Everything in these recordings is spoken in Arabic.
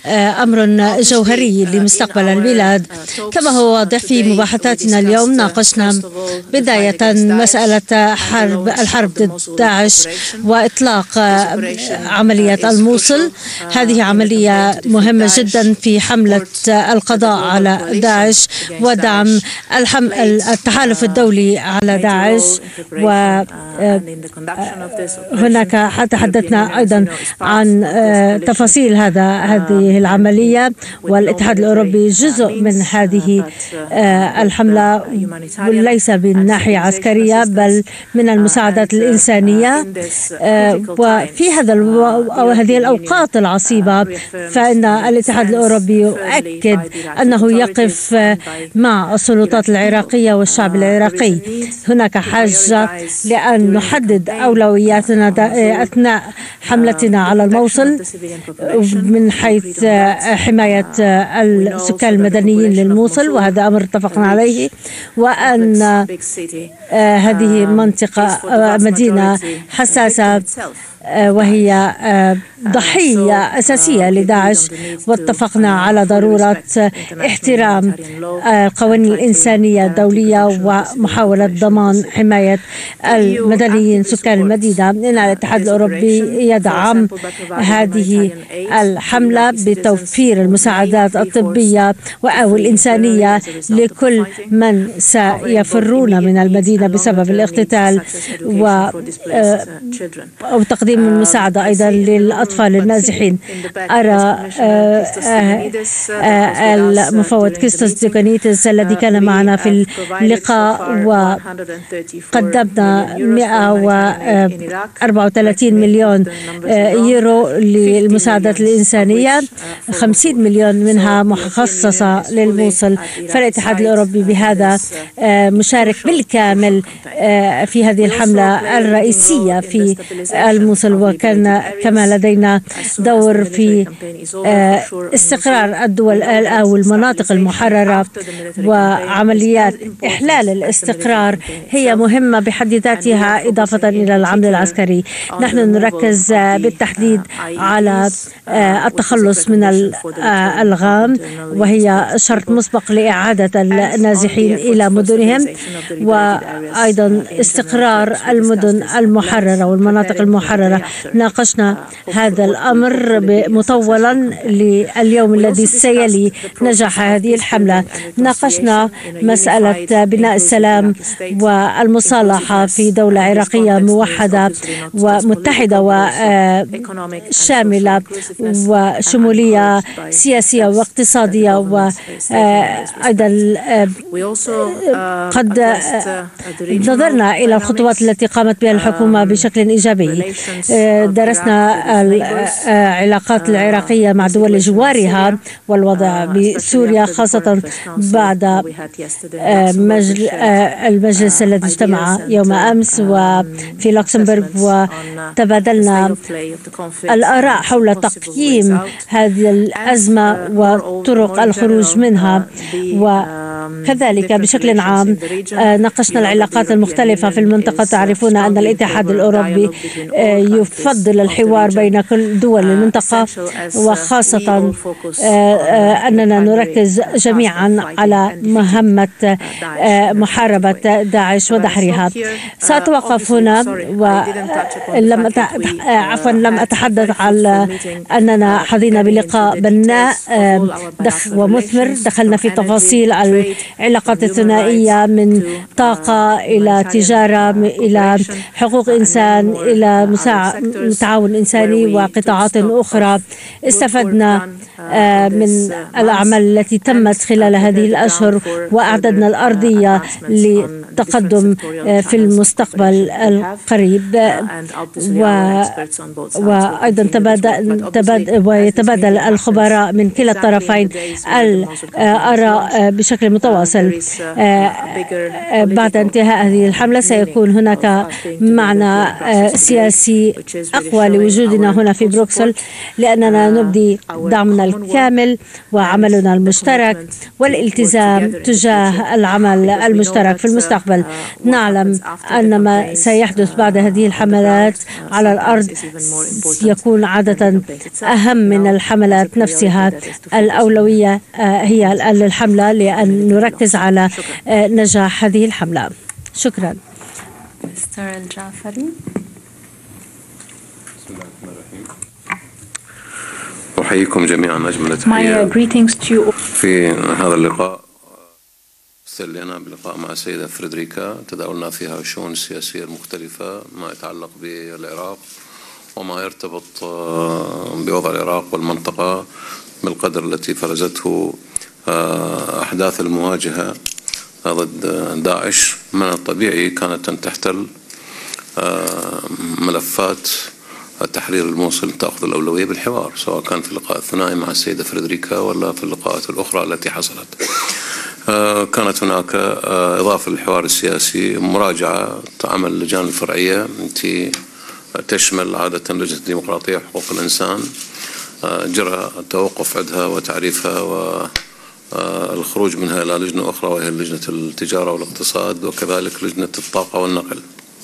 أمر جوهري لمستقبل البلاد. كما هو واضح في مباحثاتنا اليوم، ناقشنا بداية مسألة الحرب ضد داعش وإطلاق عملية الموصل. هذه عملية مهمة جدا في حملة القضاء على داعش ودعم التحالف الدولي على داعش. وهناك تحدثنا أيضا عن تفاصيل هذه العملية، والاتحاد الأوروبي جزء من هذه الحملة، ليس من ناحية عسكرية بل من المساعدات الإنسانية. وفي هذه الأوقات العصيبة فإن الاتحاد الأوروبي يؤكد أنه يقف مع السلطات العراقية والشعب العراقي. هناك حاجة لأن نحدد أولوياتنا أثناء حملتنا على الموصل من حيث حماية السكان المدنيين للموصل، وهذا أمر اتفقنا عليه، وأن هذه منطقة مدينة حساسة وهي ضحية أساسية لداعش، واتفقنا على ضرورة احترام القوانين الإنسانية الدولية ومحاولة ضمان حماية المدنيين سكان المدينة. إن الاتحاد الأوروبي يدعم هذه الحملة بتوفير المساعدات الطبية أو الإنسانية لكل من سيفرون من المدينة بسبب الاقتتال، وتقديم المساعدة أيضا للأطفال النازحين. أرى المفوض كريستوس ديكونيتس الذي كان معنا في اللقاء، وقدمنا 134 مليون يورو للمساعدات الإنسانية، 50 مليون منها مخصصة للموصل. فالاتحاد الأوروبي بهذا مشارك بالكامل في هذه الحملة الرئيسية في الموصل، وكان كما لدينا دور في استقرار الدول أو المناطق المحررة. وعمليات إحلال الاستقرار هي مهمة بحد ذاتها إضافة إلى العمل العسكري. نحن نركز بالتحديد على التخلص من الألغام، وهي شرط مسبق لإعادة النازحين إلى مدنهم، وأيضا استقرار المدن المحررة والمناطق المحررة. ناقشنا هذا الأمر مطولا لليوم الذي سيلي نجاح هذه الحملة. ناقشنا مسألة بناء السلام والمصالحة في دولة عراقية موحدة ومتحدة وشاملة وشمولية سياسية واقتصادية. وأيضا قد نظرنا إلى الخطوات التي قامت بها الحكومة بشكل إيجابي. درسنا العلاقات العراقية مع دول جوارها والوضع بسوريا، خاصة بعد المجلس الذي اجتمع يوم أمس وفي لوكسمبورغ، وتبادلنا الآراء حول تقييم هذه الأزمة وطرق الخروج منها. وكذلك بشكل عام ناقشنا العلاقات المختلفة في المنطقة. تعرفون أن الاتحاد الأوروبي يفضل الحوار بين كل دول المنطقة، وخاصة أننا نركز جميعا على مهمة محاربة داعش ودحرها. سأتوقف هنا، ولم أتحدث على أننا حظينا بلقاء بناء ومثمر. دخلنا في تفاصيل العلاقات الثنائية من طاقة إلى تجارة إلى حقوق إنسان إلى تعاون إنساني وقطاعات أخرى. استفدنا من الأعمال التي تمت خلال هذه الأشهر، وأعددنا الأرضية للتقدم في القريب. وأيضا يتبادل الخبراء من كلا الطرفين الآراء بشكل متواصل. متواصل. بعد انتهاء هذه الحملة سيكون هناك معنى سياسي أقوى لوجودنا هنا في بروكسل، لأننا نبدي دعمنا الكامل وعملنا المشترك والالتزام تجاه العمل المشترك في المستقبل. نعلم أن ما سيحدث بعد هذه الحملات على الأرض يكون عادة أهم من الحملات نفسها. الأولوية هي الآن للحملة لأن نركز على نجاح هذه الحملة. شكرا. مستر الجعفري. أحييكم جميعا أجمل تحية في هذا اللقاء. استلينا بلقاء مع السيدة فريدريكا تداولنا فيها الشؤون السياسية المختلفة ما يتعلق بالعراق وما يرتبط بوضع العراق والمنطقة بالقدر التي فرزته أحداث المواجهة ضد داعش. من الطبيعي كانت أن تحتل ملفات تحرير الموصل تأخذ الأولوية بالحوار، سواء كان في اللقاء الثنائي مع السيدة فريدريكا ولا في اللقاءات الأخرى التي حصلت. كانت هناك إضافة للحوار السياسي مراجعة عمل اللجان الفرعية التي تشمل عادة لجنة الديمقراطية وحقوق الإنسان. جرى التوقف عندها وتعريفها والخروج منها إلى لجنة أخرى وهي لجنة التجارة والاقتصاد، وكذلك لجنة الطاقة والنقل.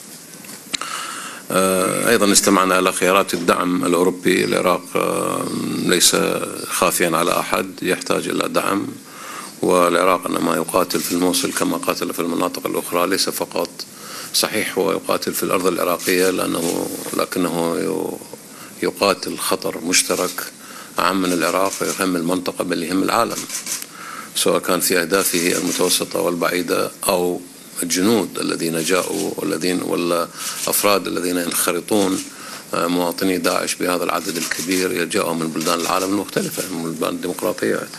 أيضا استمعنا إلى خيارات الدعم الأوروبي. العراق ليس خافيا على أحد، يحتاج إلى دعم، والعراق إنما يقاتل في الموصل كما قاتل في المناطق الأخرى. ليس فقط صحيح هو يقاتل في الأرض العراقية لكنه يقاتل خطر مشترك عام من العراق يهم المنطقة بل يهم العالم، سواء كان في أهدافه المتوسطة والبعيدة أو الجنود الذين جاءوا ولا أفراد الذين ينخرطون مواطني داعش بهذا العدد الكبير يجاءوا من بلدان العالم المختلفة، من بلدان الديمقراطيات.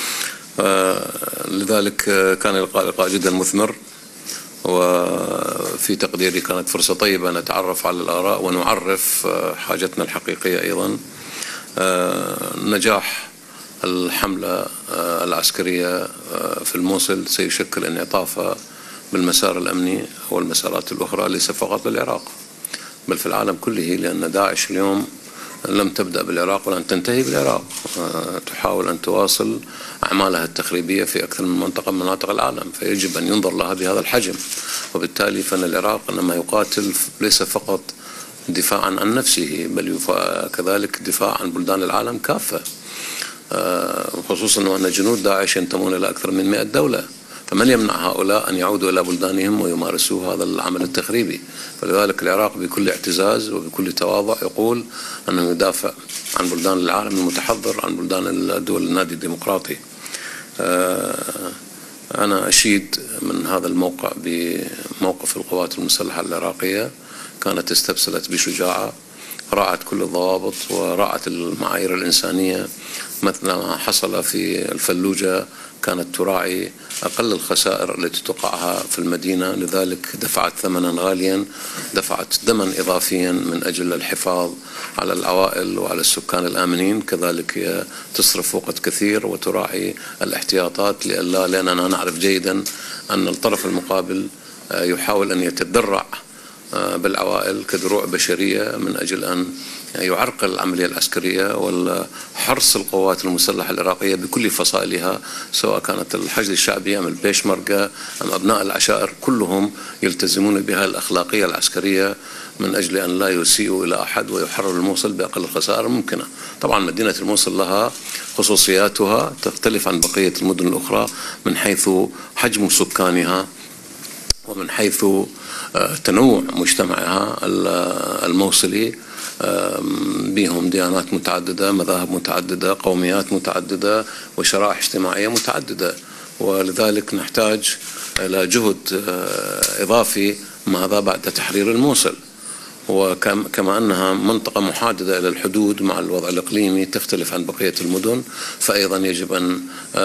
لذلك كان لقاء جدا مثمر، وفي تقديري كانت فرصة طيبة نتعرف على الآراء ونعرف حاجتنا الحقيقية. أيضا نجاح الحملة العسكرية في الموصل سيشكل انعطافا بالمسار الأمني والمسارات الأخرى ليس فقط للعراق بل في العالم كله، لأن داعش اليوم لم تبدأ بالعراق ولن تنتهي بالعراق، تحاول أن تواصل أعمالها التخريبية في أكثر من منطقة من مناطق العالم، فيجب أن ينظر لها بهذا الحجم. وبالتالي فإن العراق إنما يقاتل ليس فقط دفاعا عن نفسه بل كذلك دفاع عن بلدان العالم كافة، خصوصا وأن جنود داعش ينتمون إلى أكثر من 100 دولة، فمن يمنع هؤلاء أن يعودوا إلى بلدانهم ويمارسوا هذا العمل التخريبي؟ فلذلك العراق بكل اعتزاز وبكل تواضع يقول أنه يدافع عن بلدان العالم المتحضر، عن بلدان الدول النادي الديمقراطي. أنا أشيد من هذا الموقع بموقف القوات المسلحة العراقية، كانت استبسلت بشجاعة، راعت كل الضوابط وراعت المعايير الإنسانية، مثل ما حصل في الفلوجة كانت تراعي أقل الخسائر التي تقعها في المدينة، لذلك دفعت ثمنا غاليا، دفعت دما إضافيا من أجل الحفاظ على العوائل وعلى السكان الآمنين. كذلك هي تصرف وقت كثير وتراعي الاحتياطات لأننا نعرف جيدا أن الطرف المقابل يحاول أن يتدرع بالعوائل كدروع بشرية من أجل أن يعرقل العملية العسكرية والحرص القوات المسلحة العراقية بكل فصائلها، سواء كانت الحشد الشعبي أم البيشمركة أم أبناء العشائر، كلهم يلتزمون بها الأخلاقية العسكرية من أجل أن لا يسيئوا إلى أحد ويحرروا الموصل بأقل الخسائر الممكنة. طبعا مدينة الموصل لها خصوصياتها تختلف عن بقية المدن الأخرى من حيث حجم سكانها ومن حيث تنوع مجتمعها الموصلي، بهم ديانات متعددة، مذاهب متعددة، قوميات متعددة، وشرائح اجتماعية متعددة، ولذلك نحتاج إلى جهد إضافي ماذا بعد تحرير الموصل. وكما أنها منطقة محاددة إلى الحدود مع الوضع الإقليمي تختلف عن بقية المدن، فأيضا يجب أن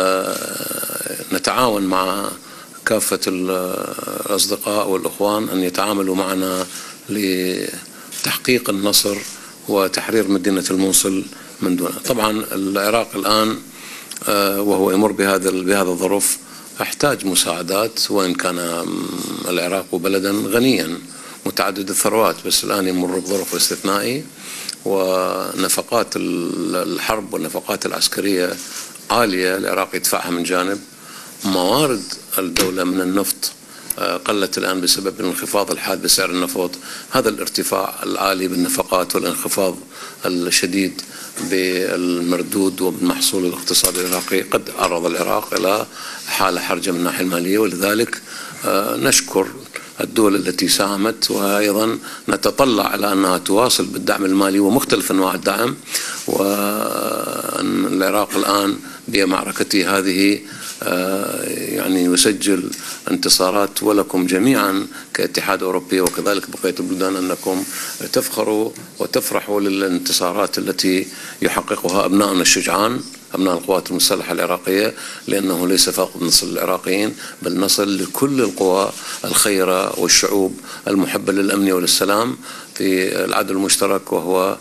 نتعاون مع كافة الأصدقاء والأخوان أن يتعاملوا معنا لتحقيق النصر وتحرير مدينة الموصل من دونها. طبعا العراق الآن وهو يمر بهذا الظروف احتاج مساعدات، وإن كان العراق بلدا غنيا متعدد الثروات، بس الآن يمر بظرف استثنائي، ونفقات الحرب والنفقات العسكرية عالية، العراق يدفعها من جانب. موارد الدولة من النفط قلت الآن بسبب الانخفاض الحاد بسعر النفط. هذا الارتفاع العالي بالنفقات والانخفاض الشديد بالمردود وبالمحصول الاقتصادي العراقي قد عرض العراق إلى حالة حرجة من الناحية المالية، ولذلك نشكر الدول التي ساهمت، وأيضا نتطلع على أنها تواصل بالدعم المالي ومختلف أنواع الدعم. وأن العراق الآن بمعركته هذه يعني يسجل انتصارات، ولكم جميعا كاتحاد أوروبي وكذلك بقية البلدان أنكم تفخروا وتفرحوا للانتصارات التي يحققها أبنائنا الشجعان، أبناء القوات المسلحة العراقية، لأنه ليس فقط نصل للعراقيين بل نصل لكل القوى الخيرة والشعوب المحبة للأمن وللسلام في العدو المشترك وهو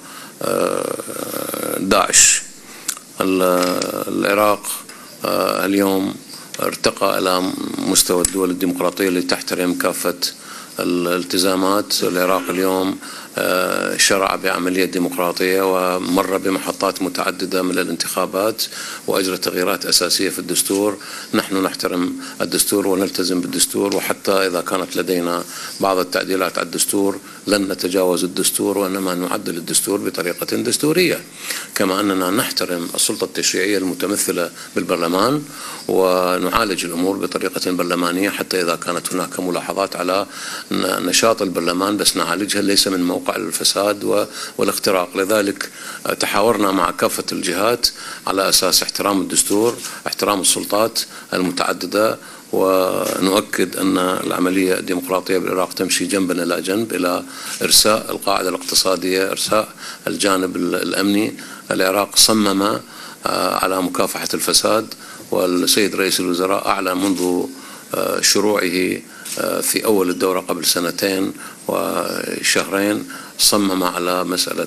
داعش. العراق اليوم ارتقى إلى مستوى الدول الديمقراطية اللي تحترم كافة الالتزامات. العراق اليوم شرع بعملية ديمقراطية ومر بمحطات متعددة من الانتخابات وأجرى تغييرات أساسية في الدستور. نحن نحترم الدستور ونلتزم بالدستور، وحتى إذا كانت لدينا بعض التعديلات على الدستور لن نتجاوز الدستور، وإنما نعدل الدستور بطريقة دستورية. كما أننا نحترم السلطة التشريعية المتمثلة بالبرلمان ونعالج الأمور بطريقة برلمانية، حتى إذا كانت هناك ملاحظات على نشاط البرلمان بس نعالجها ليس من موقع الفساد والاختراق. لذلك تحاورنا مع كافة الجهات على أساس احترام الدستور، احترام السلطات المتعددة، ونؤكد أن العملية الديمقراطية بالعراق تمشي جنبا إلى جنب إلى إرساء القاعدة الاقتصادية، إرساء الجانب الأمني. العراق صمم على مكافحة الفساد، والسيد رئيس الوزراء أعلن منذ شروعه في أول الدورة قبل 2 وشهرين صمم على مسألة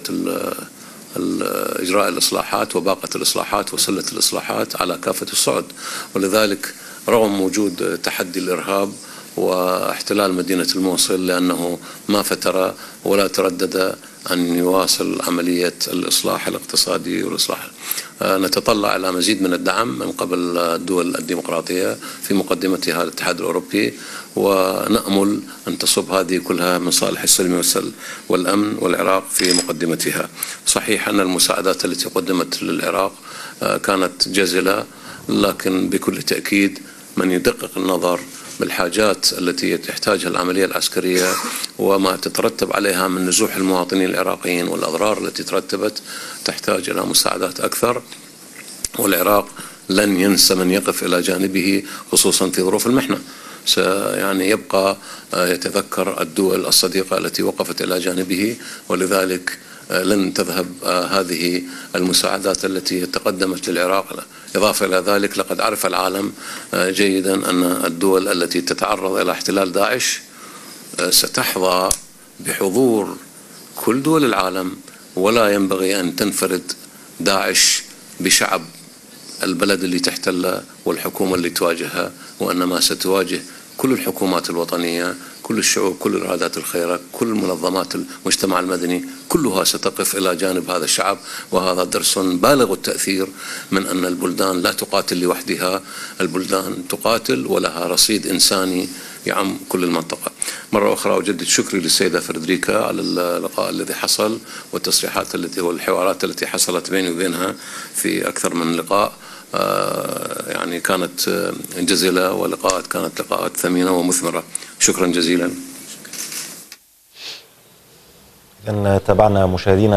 إجراء الإصلاحات وباقة الإصلاحات وسلة الإصلاحات على كافة الصعد. ولذلك رغم وجود تحدي الإرهاب واحتلال مدينة الموصل، لأنه ما فتر ولا تردد أن يواصل عملية الإصلاح الاقتصادي والإصلاح. نتطلع إلى مزيد من الدعم من قبل الدول الديمقراطية في مقدمتها الاتحاد الأوروبي، ونأمل أن تصب هذه كلها من صالح السلم والأمن والعراق في مقدمتها. صحيح أن المساعدات التي قدمت للعراق كانت جزلة، لكن بكل تأكيد من يدقق النظر بالحاجات التي تحتاجها العملية العسكرية وما تترتب عليها من نزوح المواطنين العراقيين والأضرار التي ترتبت تحتاج إلى مساعدات أكثر. والعراق لن ينسى من يقف إلى جانبه خصوصا في ظروف المحنة، يعني يبقى يتذكر الدول الصديقة التي وقفت إلى جانبه، ولذلك لن تذهب هذه المساعدات التي تقدمت للعراق. إضافة إلى ذلك لقد عرف العالم جيدا أن الدول التي تتعرض إلى احتلال داعش ستحظى بحضور كل دول العالم، ولا ينبغي أن تنفرد داعش بشعب البلد اللي تحتله والحكومة اللي تواجهها، وإنما ستواجه كل الحكومات الوطنية، كل الشعوب، كل الإرادات الخيرة، كل منظمات المجتمع المدني، كلها ستقف إلى جانب هذا الشعب. وهذا درس بالغ التأثير من أن البلدان لا تقاتل لوحدها، البلدان تقاتل ولها رصيد إنساني يعم كل المنطقة. مرة أخرى أجدد شكري للسيدة فريدريكا على اللقاء الذي حصل والتصريحات التي والحوارات التي حصلت بيني وبينها في أكثر من لقاء، يعني كانت جزيلة، ولقاءات كانت لقاءات ثمينة ومثمرة. شكرا جزيلا. تابعنا مشاهدينا